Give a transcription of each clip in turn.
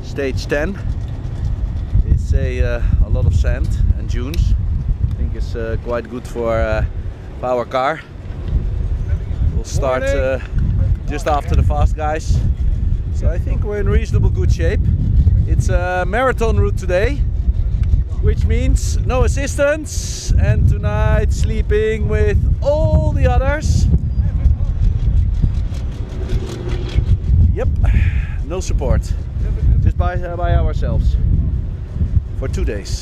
Stage 10. They say a lot of sand and dunes. I think it's quite good for our car. We'll start just after the fast guys. So I think we're in reasonable good shape. It's a marathon route today, which means no assistance, and tonight sleeping with all the others. Yep, no support, just by ourselves for 2 days.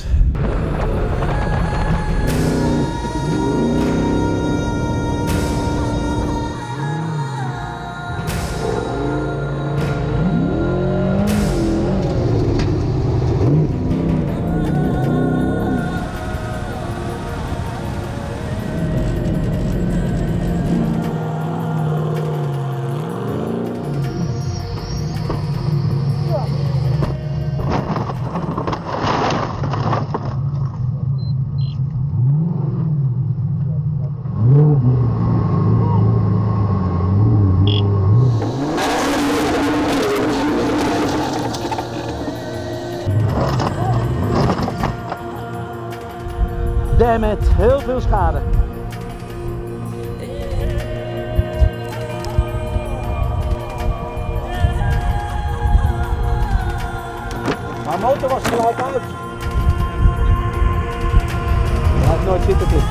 Damn it, heel veel schade. Mijn motor was gelijk uit. Hij heeft nooit zitten dit.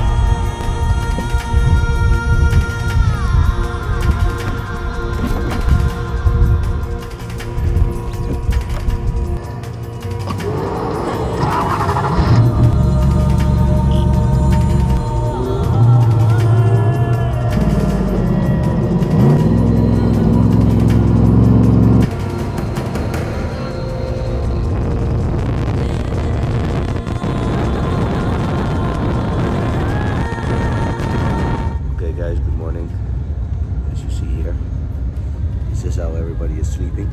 This is how everybody is sleeping.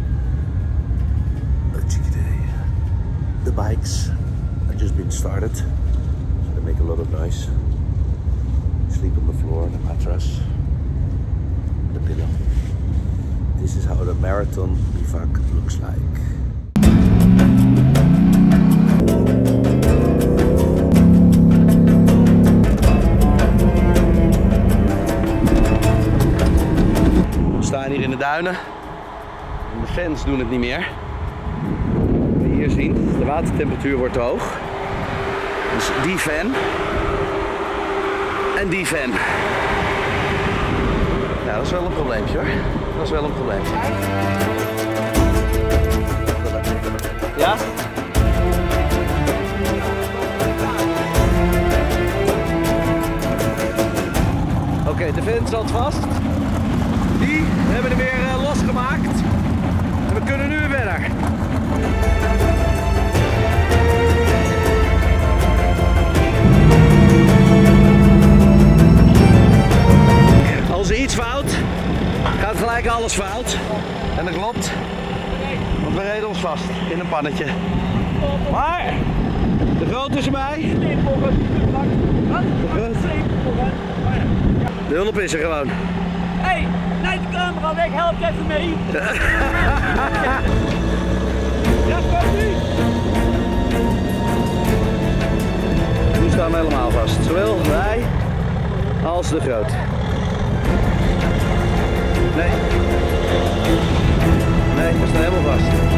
The bikes have just been started, so they make a lot of noise. Sleep on the floor, the mattress, the pillow. This is how the marathon bivak looks like. We staan hier in de duinen en de fans doen het niet meer. Kun je hier zien, de watertemperatuur wordt te hoog. Dus die fan en die fan. Nou, dat is wel een probleempje hoor. Dat is wel een probleempje. Ja? Oké, de fan zat vast. Die hebben er weer losgemaakt. En we kunnen nu weer verder. Als er iets fout, gaat gelijk alles fout. En dat klopt. Want we reden ons vast in een pannetje. Maar de grote is erbij. De hulp is er gewoon. Hey, neem de camera weg, help je even mee. Ja, komt nu. Nu staan we helemaal vast, zowel wij als de groot. Nee, we staan helemaal vast.